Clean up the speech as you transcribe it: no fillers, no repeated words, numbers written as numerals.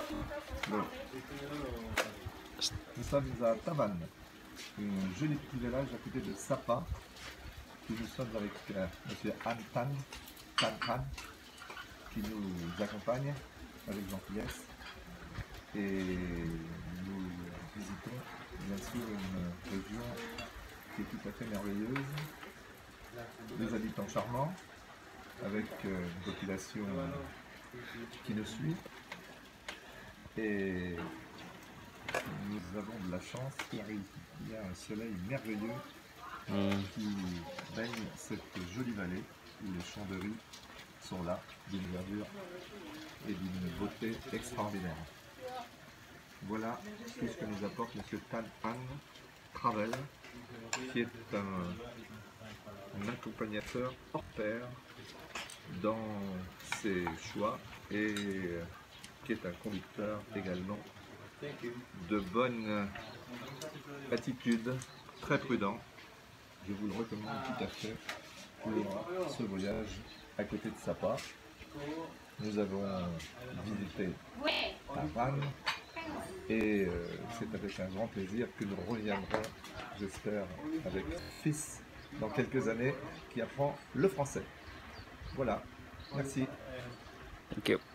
Bon. Nous sommes à Tavannes, un joli petit village à côté de Sapa, où nous sommes avec M. Tan Tan, qui nous accompagne avec gentillesse. Et nous visitons bien sûr une région qui est tout à fait merveilleuse, des habitants charmants, avec une population qui nous suit. Et nous avons de la chance car il y a un soleil merveilleux qui baigne cette jolie vallée où les champs de riz sont là, d'une verdure et d'une beauté extraordinaire. Voilà tout ce que nous apporte M. Tan Tan Travel, qui est un accompagnateur hors pair dans ses choix et qui est un conducteur également de bonne attitude, très prudent. Je vous le recommande tout à fait pour ce voyage à côté de Sapa. Nous avons visité Tavannes et c'est avec un grand plaisir que nous reviendrons, j'espère, avec fils dans quelques années qui apprend le français. Voilà, merci. Thank you.